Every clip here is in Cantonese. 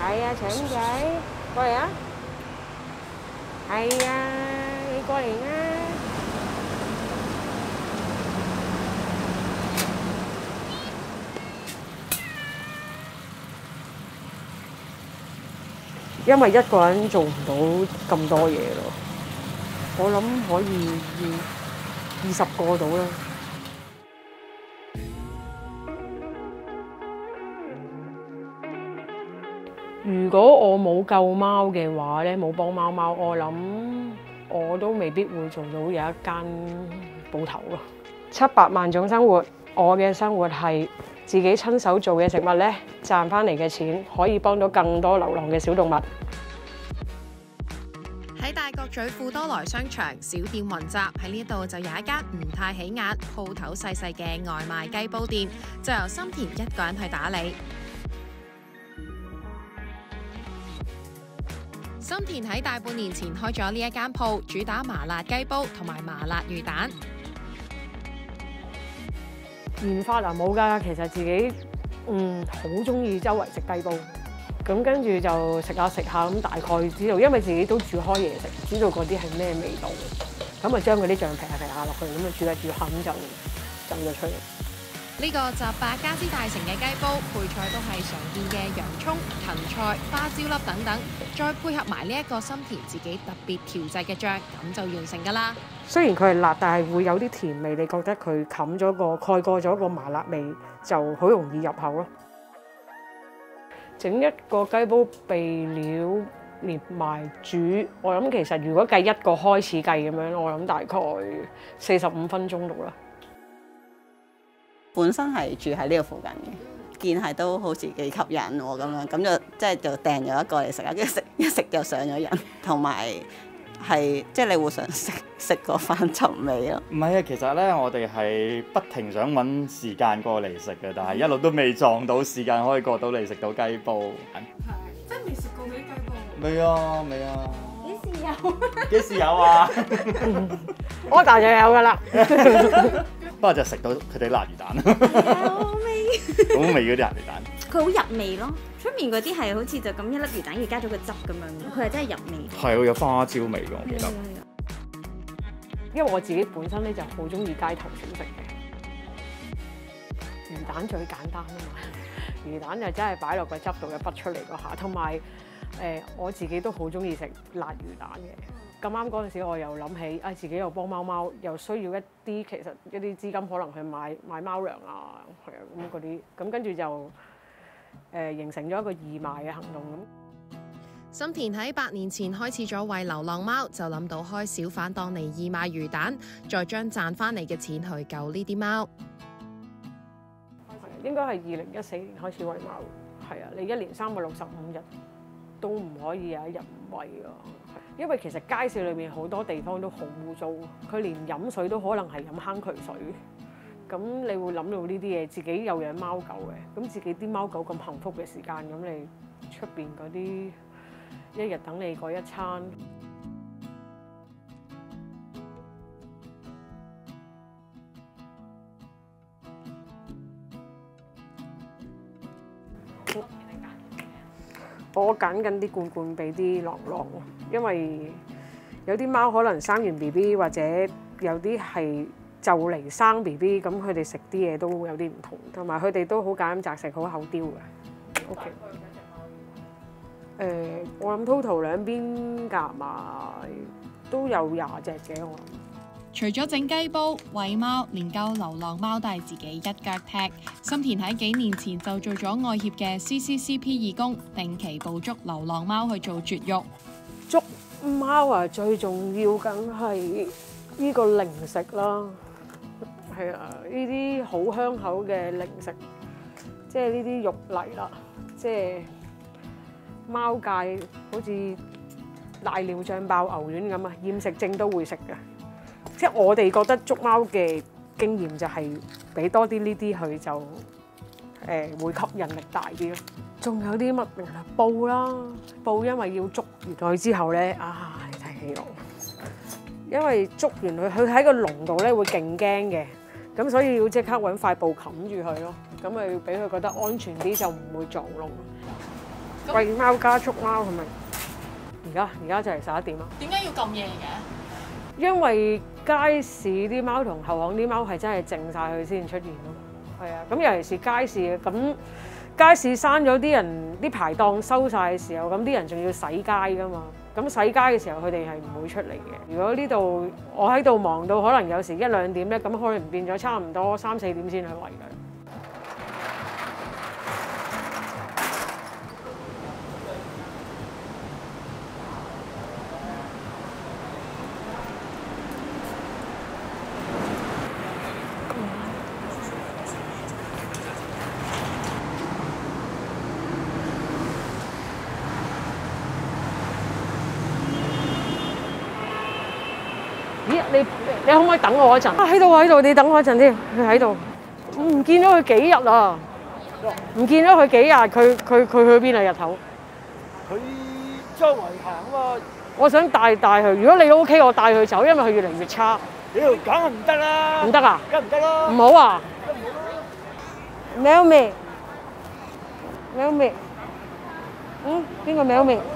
係啊，腸仔，過嚟啊！係啊，你過嚟啊！因為一個人做唔到咁多嘢咯，我諗可以20個到啦。如果我冇救貓嘅話咧，冇幫貓貓，我諗我都未必會做到有一間鋪頭咯。700萬種生活，我嘅生活係自己親手做嘅食物咧，賺翻嚟嘅錢可以幫到更多流浪嘅小動物。 喺大角咀富多來商場，小店雲集，喺呢度就有一間唔太起眼、鋪頭細細嘅外賣雞煲店，就由心田一個人去打理。心田喺大半年前開咗呢一間鋪，主打麻辣雞煲同埋麻辣魚蛋。 研發啊冇㗎，其實自己好中意周圍食雞煲，咁跟住就食下咁，大概知道，因為自己都煮開嘢食，知道嗰啲係咩味道，咁啊將嗰啲醬劈下落去，咁啊煮下煮下咁就浸咗出嚟。 呢個集8家之大成嘅雞煲，配菜都係常見嘅洋葱、芹菜、花椒粒等等，再配合埋呢一個心田自己特別調製嘅醬，咁就完成㗎啦。 雖然佢係辣，但係會有啲甜味，你覺得佢蓋過咗個麻辣味，就好容易入口咯。整一個雞煲備料連埋煮，我諗其實如果計一個開始計咁樣，我諗大概45分鐘到啦。 本身係住喺呢個附近嘅，見係都好似幾吸引喎咁樣，咁就訂咗一個嚟食啦，跟住一食就上咗癮，同埋係即係你會想食嗰番尋味咯。 唔係啊，其實咧我哋係不停想揾時間過嚟食嘅，但係一路都未撞到時間可以過到嚟食到雞煲。 係，真未食過嗰啲雞煲。 未啊，未啊。 幾時有？ 幾時有啊？ 我大就有㗎啦。 不過就食到佢哋辣魚蛋， 好味。 好味嗰啲辣魚蛋。 佢好入味咯，出面嗰啲係好似就咁一粒魚蛋，要加咗個汁咁樣，佢係真係入味。 係喎，有花椒味㗎，我記得。 因為我自己本身咧就好中意街頭小食嘅，魚蛋最簡單啊嘛，魚蛋就真係擺落個汁度就畢出嚟嗰下，同埋我自己都好中意食辣魚蛋嘅。咁啱嗰陣時，我又諗起自己又幫貓貓，又需要一啲其實一啲資金，可能去買貓糧啊，係啊咁嗰啲，咁跟住就形成咗一個義賣嘅行動咁。 心田喺8年前開始咗為流浪貓，就諗到開小販檔嚟義賣魚蛋，再將賺翻嚟嘅錢去救呢啲貓。 應該係2014年開始餵貓，係啊，你1年365日都唔可以有一日唔餵㗎。因為其實街市裏面好多地方都好污糟，佢連飲水都可能係飲坑渠水。咁你會諗到呢啲嘢，自己又養貓狗嘅，咁自己啲貓狗咁幸福嘅時間，咁你出邊嗰啲一日等你嗰一餐。我揀緊啲罐罐俾啲浪浪，因為有啲貓可能生完 BB 或者有啲係就嚟生 BB， 咁佢哋食啲嘢都會有啲唔同，同埋佢哋都好揀擇食，好口刁嘅。OK。我諗 total 兩邊夾埋都有20隻嘅我諗。 除咗整雞煲、餵貓，連救流浪貓都係自己一腳踢。心田喺幾年前就做咗愛協嘅 CCCP 義工，定期捕捉流浪貓去做絕育。 捉貓啊，最重要梗係呢個零食啦，係啊，呢啲好香口嘅零食，即係呢啲肉泥啦，即係貓界好似瀨尿醬爆牛丸咁啊，厭食症都會食嘅。即係我哋覺得捉貓嘅經驗就係俾多啲呢啲佢就會吸引力大啲咯。仲有啲乜布啦，布因為要捉完佢之後咧，睇起我，因為捉完佢喺個籠度咧會勁驚嘅，咁所以要即刻揾塊布冚住佢咯，咁咪俾佢覺得安全啲，就唔會撞籠。 餵貓加速貓係咪？而家就嚟11點啦。 點解要咁夜嘅？ 因為街市啲貓同後巷啲貓係真係靜晒佢先出現咯。係啊，咁尤其是街市咁，街市閂咗啲人啲排檔收晒嘅時候，咁啲人仲要洗街噶嘛。咁洗街嘅時候，佢哋係唔會出嚟嘅。如果呢度我喺度忙到可能有時1、2點咧，咁可能變咗差唔多3、4點先去餵㗎。咦？你可唔可以等我一陣？喺度，你等我一陣先。佢喺度，唔見咗佢幾日啦，唔見咗佢幾日，佢去邊啊？日頭？ 佢周圍行啊嘛。 我想帶佢，如果你 OK，我帶佢走，因為佢越嚟越差。 屌，梗係唔得啦！ 唔得啊？ 梗唔得啦！ 唔好啊！喵咪，喵咪，邊個喵咪？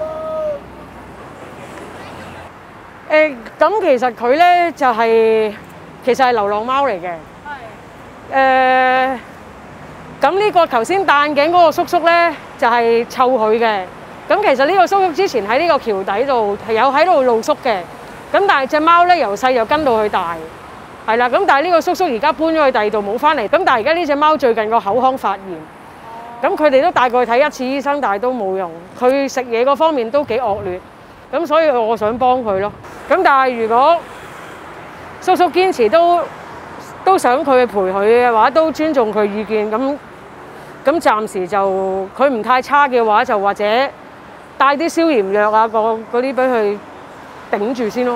咁其實佢咧就係其實係流浪貓嚟嘅。係。咁呢個頭先戴眼鏡嗰個叔叔咧就係湊佢嘅。咁其實呢個叔叔之前喺呢個橋底度係有喺度露宿嘅。咁但係隻貓咧由細就跟到佢大，係啦。咁但係呢個叔叔而家搬咗去第二度冇翻嚟。咁但係而家呢隻貓最近個口腔發炎。咁佢哋都帶過去睇1次醫生，但係都冇用。佢食嘢嗰方面都幾惡劣。咁所以我想幫佢咯。咁但係如果叔叔堅持都想佢陪佢嘅話，都尊重佢意見。咁暫時就佢唔太差嘅話，就或者帶啲消炎藥啊嗰啲俾佢頂住先咯。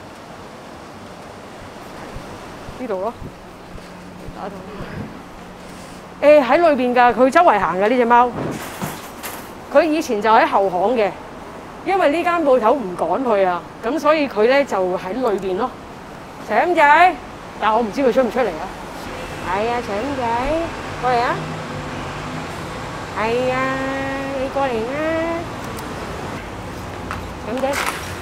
呢度咯，打到。喺裏邊㗎，佢周圍行㗎呢隻貓。佢以前就喺後巷嘅。因為呢間鋪頭唔趕佢啊，咁所以佢咧就喺裏邊咯。長仔，但係我唔知佢出唔出嚟啊。係啊，長仔，過嚟啊！係啊，你過嚟啊！長仔，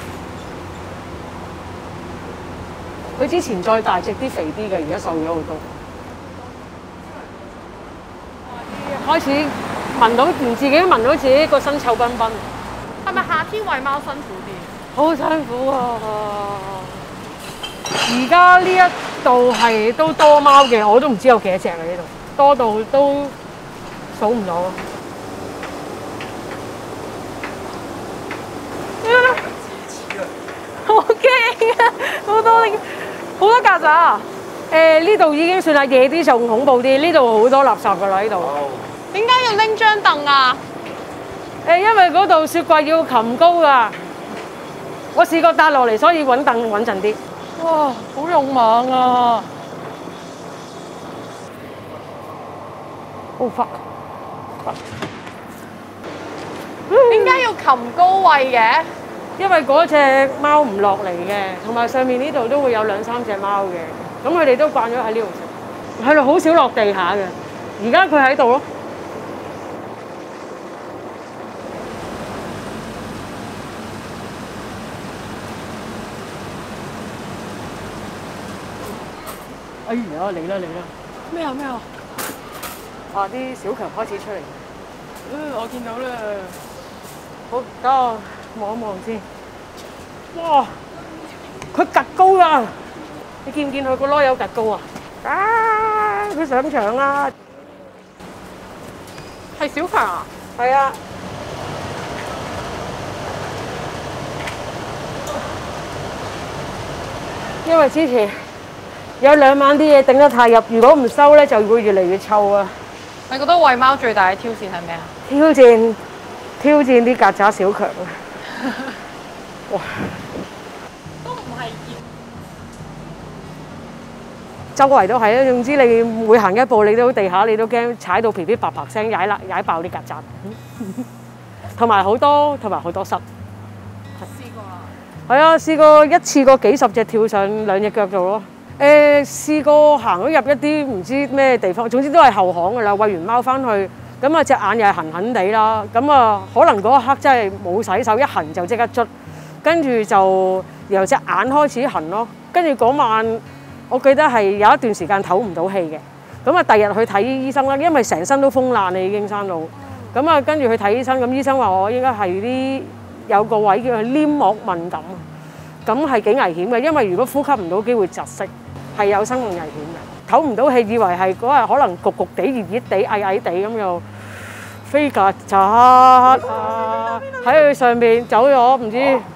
佢之前再大隻啲、肥啲嘅，而家瘦咗好多。開始聞到，連自己都聞到自己個身臭崩崩。 係咪夏天餵貓辛苦啲？ 好辛苦啊！而家呢一度係都多貓嘅，我都唔知有幾多隻喺呢度，多到都數唔到。好驚啊！好多曱甴啊！呢度已經算係夜啲仲恐怖啲，呢度好多垃圾㗎啦！呢度點解要拎張凳啊？ 因為嗰度雪櫃要擒高㗎，我試過搭落嚟，所以揾凳穩陣啲。哇，好勇猛啊！Oh fuck！ 點解要擒高餵嘅？ 因為嗰隻貓唔落嚟嘅，同埋上面呢度都會有2、3隻貓嘅，咁佢哋都慣咗喺呢度食，係咯，好少落地下嘅。而家佢喺度咯。哎呀，嚟啦！ 咩啊？ 啊，啲小強開始出嚟。 我見到啦。 好，等我望一望先。哇！佢趌高㗎，你見唔見佢個籮柚趌高啊？佢上牆啦！ 係小強啊？ 係啊。因為之前有2晚啲嘢頂得太入，如果唔收咧，就會越嚟越臭啊！ 你覺得餵貓最大嘅挑戰係咩啊？ 挑戰啲曱甴小強啊！哇！ 都唔係周圍都係啦，總之你每行一步，你都地下你都驚踩到噼噼啪啪聲，踩爆啲曱甴，同埋好多虱。 試過啊？ 係啊，試過一次過幾10隻跳上2隻腳度咯。試過行咗入一啲唔知咩地方，總之都係後巷㗎啦。餵完貓翻去咁啊隻眼又係痕痕地啦，咁啊可能嗰一刻真係冇洗手，一痕就即刻捽，跟住就由隻眼開始痕咯。跟住嗰晚我記得係有一段時間唞唔到氣嘅，咁啊第日去睇醫生啦，因為成身都風爛啦已經生到，咁啊跟住去睇醫生，咁醫生話我應該係啲有個位叫做黏膜敏感，咁係幾危險嘅，因為如果呼吸唔到機會窒息，係有生命危險嘅。唞唔到氣，以為係嗰日可能焗焗地、熱熱地、翳翳地咁又飛曱甴啊，喺佢上邊走咗唔知。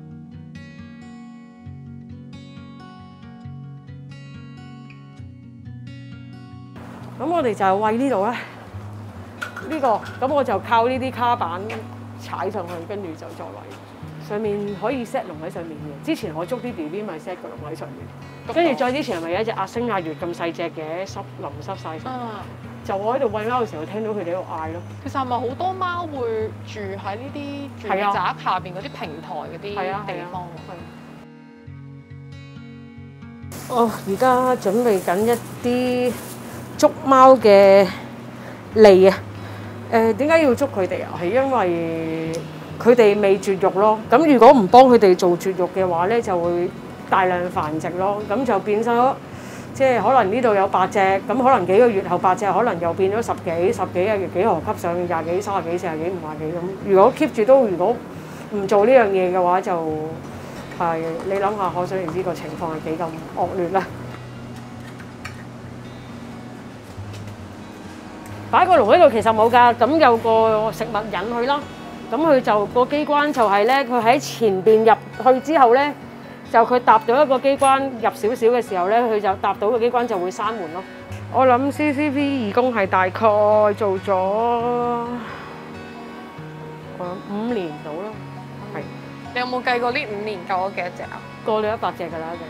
咁我哋就係餵呢度咧，呢個咁我就靠呢啲卡板踩上去，跟住就再餵。上面可以 set 籠喺上面嘅。之前我捉啲 BB 咪 set 個籠喺上面，跟住再之前係咪有一隻阿星阿月咁細隻嘅淋濕晒？就我喺度餵貓嘅時候，聽到佢哋喺度嗌咯。 其實係咪好多貓會住喺呢啲住宅下邊嗰啲平台嗰啲地方？ 哦，而家準備緊一啲捉貓嘅餌啊！點解要捉佢哋啊？係因為佢哋未絕育咯。咁如果唔幫佢哋做絕育嘅話咧，就會大量繁殖咯。咁就變咗，即係可能呢度有8隻，咁可能幾個月後8隻，可能又變咗十幾啊，幾何級上20幾、30幾、40幾、50幾咁。如果 keep 住都，如果唔做呢樣嘢嘅話，就係你諗下，可想而知個情況係幾咁惡劣啦。擺個籠喺度其實冇㗎，咁有個食物引佢啦。咁佢就個機關就係咧，佢喺前邊入去之後咧，就佢搭到一個機關入少少嘅時候咧，佢就搭到個機關就會閂門咯。我諗 CCP 義工係大概做咗5年到啦，係。 你有冇計過呢5年救咗幾多隻啊？ 過咗100隻㗎啦，一定。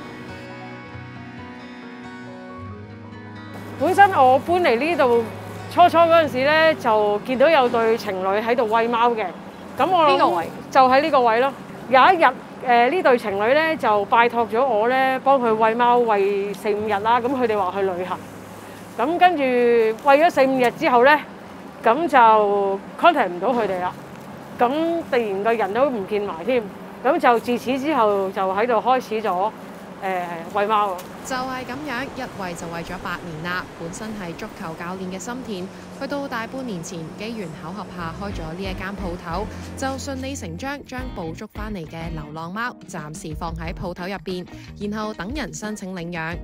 本身我搬嚟呢度初嗰陣時咧，就見到有對情侶喺度餵貓嘅。咁我呢個位就喺呢個位咯。有一日呢對情侶咧就拜託咗我咧，幫佢餵貓餵4、5日啦。咁佢哋話去旅行，咁跟住餵咗4、5日之後咧，咁就 contact 唔到佢哋啦。咁突然個人都唔見埋添，咁就自此之後就喺度開始咗餵貓。 就係咁樣，一餵就餵咗8年啦。本身係足球教練嘅心田，去到大半年前機緣巧合下開咗呢一間鋪頭，就順理成章將捕捉翻嚟嘅流浪貓暫時放喺鋪頭入邊，然後等人申請領養。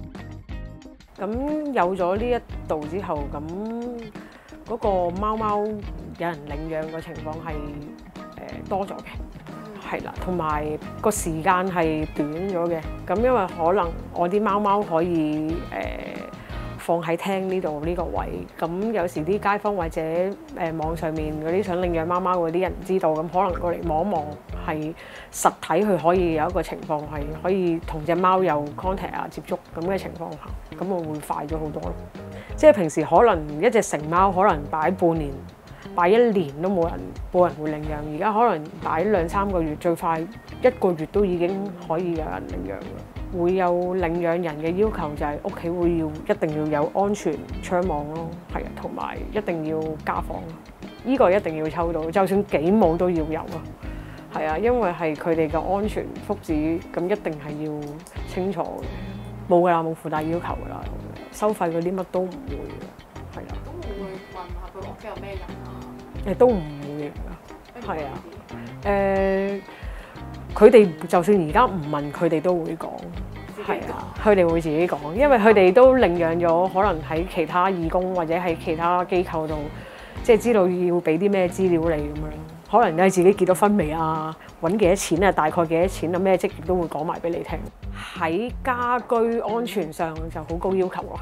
咁有咗呢一度之後，咁嗰個貓貓有人領養嘅情況係多咗嘅。係啦，同埋個時間係短咗嘅。咁因為可能我啲貓貓可以放喺廳呢度呢個位，咁有時啲街坊或者網上面嗰啲想領養貓貓嗰啲人知道，咁可能過嚟望一望，係實體佢可以有一個情況係可以同隻貓有 contact 啊接觸咁嘅情況下，咁我會快咗好多咯。即係平時可能一隻成貓可能擺半年，擺1年都冇人會領養，而家可能擺2、3個月，最快1個月都已經可以有人領養㗎。會有領養人嘅要求就係屋企會一定要有安全窗網咯，係啊，同埋一定要家訪咯。呢個一定要抽到，就算幾冇都要有咯。係啊，因為係佢哋嘅安全福祉，咁一定係要清楚嘅。冇㗎啦，冇附帶要求㗎啦，收費嗰啲乜都唔會嘅，係啊。 咁會唔會問下佢屋企有咩人啊？ 都唔會㗎，係啊，佢哋就算而家唔問，佢哋都會講，係啊，佢哋會自己講，因為佢哋都領養咗，可能喺其他義工或者喺其他機構度，即係知道要俾啲咩資料你咁樣，可能你自己結咗婚未啊，揾幾多錢啊，大概幾多錢啊，咩職業都會講埋俾你聽。喺家居安全上就好高要求喎。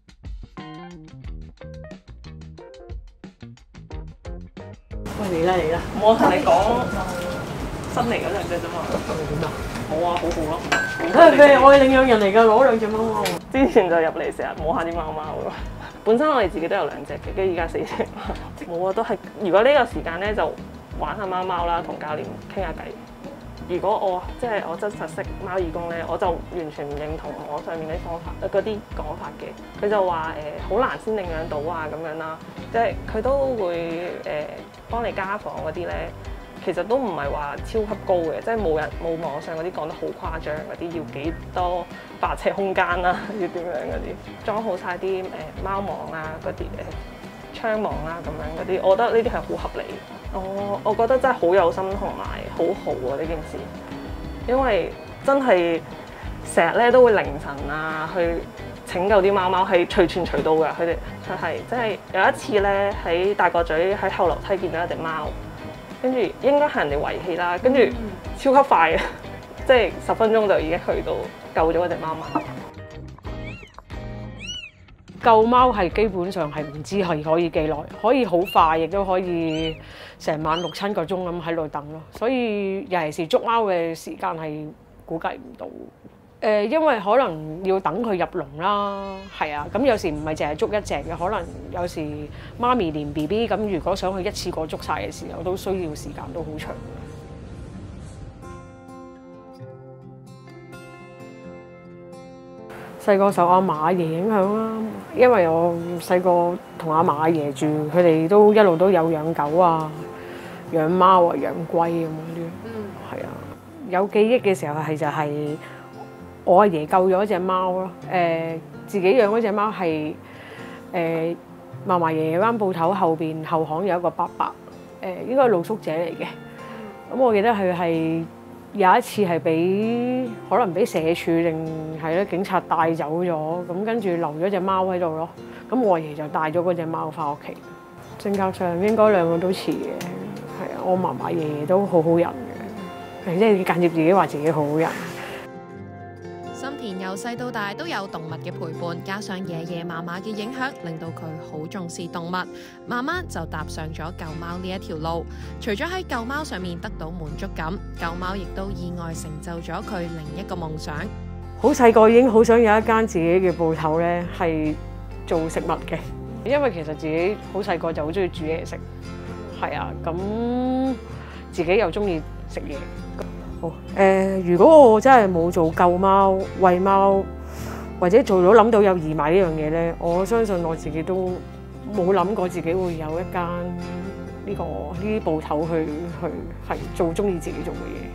喂，嚟啦！ 我同你講新嚟嗰兩隻啫嘛。點啊？冇啊，好好咯。 佢係我嘅領養人嚟㗎，攞2隻貓貓。 之前就入嚟成日摸下啲貓貓咯。本身我哋自己都有2隻嘅，跟住依家4隻。冇啊，都係如果呢個時間咧就玩下貓貓啦，同教練傾下偈。 如果我真實識貓義工咧，我就完全唔認同網上面啲方法嗰啲講法嘅。佢就話好難先領養到啊咁樣啦，即係佢都會幫你家訪嗰啲咧，其實都唔係話超級高嘅，即係冇網上嗰啲講得好誇張嗰啲，要幾多8尺空間啦，要點樣嗰啲，裝好晒啲貓網啊嗰啲窗網啊咁樣嗰啲，我覺得呢啲係好合理。我覺得真係好有心同埋好好啊呢件事，因為真係成日咧都會凌晨啊去拯救啲貓貓，係隨傳隨到㗎。佢係即係有一次咧喺大角咀喺後樓梯見到一隻貓，跟住應該係人哋遺棄啦，跟住超級快嘅，即係10分鐘就已經去到救咗嗰隻貓貓。 救貓係基本上係唔知係可以幾耐，可以好快，亦都可以成晚6、7個鐘咁喺度等咯。所以尤其是捉貓嘅時間係估計唔到。因為可能要等佢入籠啦，係啊。咁有時唔係淨係捉一隻嘅，可能有時媽咪連 BB 咁，如果想去一次過捉晒嘅時候，都需要時間都好長。細個受阿嫲阿爺影響啦，因為我細個同阿嫲阿爺住，佢哋都一路都有養狗啊、養貓啊、養龜咁嗰啲。係啊，有記憶嘅時候就係我阿爺救咗一隻貓咯。自己養嗰隻貓係嫲嫲爺爺間鋪頭後邊後巷有一個伯伯，應該係露宿者嚟嘅。咁我記得佢係有一次係可能俾社署定係咧警察帶走咗，咁跟住留咗隻貓喺度咯。咁我阿爺就帶咗嗰隻貓翻屋企。性格上應該兩個都似嘅，係啊，我嫲嫲爺爺都好好人嘅，即係間接自己話自己好好人。 心田由細到大都有動物嘅陪伴，加上爺爺嫲嫲嘅影響，令到佢好重視動物，慢慢就踏上咗救貓呢一條路。除咗喺救貓上面得到滿足感，救貓亦都意外成就咗佢另一個夢想。 好細個已經好想有一間自己嘅鋪頭咧，係做食物嘅，因為其實自己好細個就好中意煮嘢食，係啊，咁自己又中意食嘢。如果我真係冇做救貓、餵貓，或者做到諗到有義賣呢樣嘢咧，我相信我自己都冇諗過自己會有一間呢啲鋪頭去係做中意自己做嘅嘢。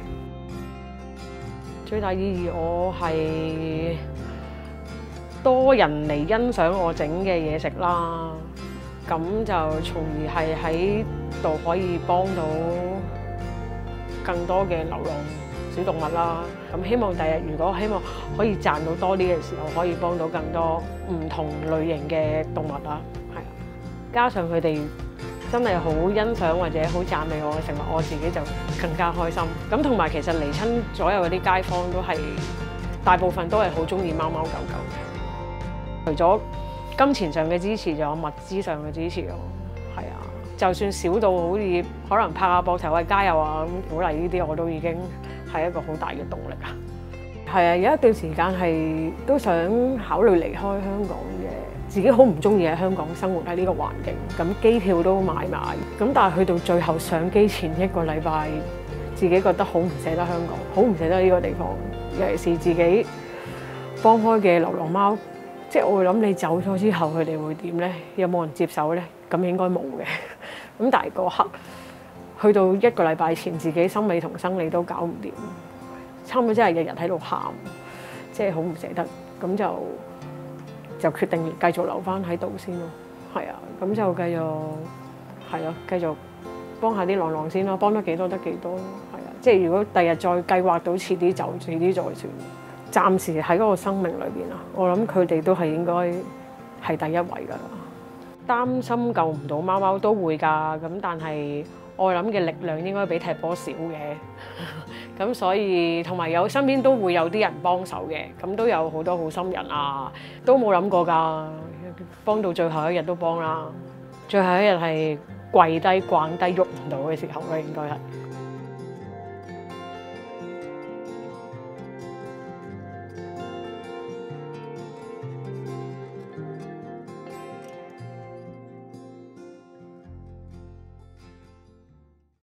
最大意義我係多人嚟欣賞我整嘅嘢食啦，咁就從而係喺度可以幫到更多嘅流浪小動物啦。咁希望第日如果希望可以賺到多啲嘅時候，可以幫到更多唔同類型嘅動物啦。係啊，加上佢哋真係好欣賞或者好讚美我嘅食物，我自己就更加開心。咁同埋其實嚟親所有嗰啲街坊都係大部分都係好中意貓貓狗狗。除咗金錢上嘅支持，仲有物資上嘅支持咯。係啊，就算少到好似可能拍下膊頭喂加油啊咁鼓勵呢啲，我都已經係一個好大嘅動力啊。係啊，有一段時間係都想考慮離開香港嘅，自己好唔中意喺香港生活喺呢個環境，咁機票都買埋，咁但係去到最後上機前1個禮拜，自己覺得好唔捨得香港，好唔捨得呢個地方，尤其是自己幫開嘅流浪貓。即係我會諗你走咗之後，佢哋會點咧？有冇人接手咧？咁應該冇嘅。咁但係嗰刻去到1個禮拜前，自己心理同生理都搞唔掂，差唔多真係日日喺度喊，即係好唔捨得。咁就決定繼續留翻喺度先咯。係啊，咁就繼續係咯，繼續幫下啲浪浪先咯，幫得幾多得幾多咯。係啊，即係如果第日再計劃到遲啲走，遲啲再算。暫時喺嗰個生命裏邊啊，我諗佢哋都係應該係第一位㗎啦。擔心救唔到貓貓都會㗎，咁但係我諗嘅力量應該比踢波少嘅。咁所以同埋有身邊都會有啲人幫手嘅，咁都有好多好心人啊，都冇諗過㗎，幫到最後一日都幫啦。最後一日係跪低、慣低、喐唔到嘅時候咧，應該係。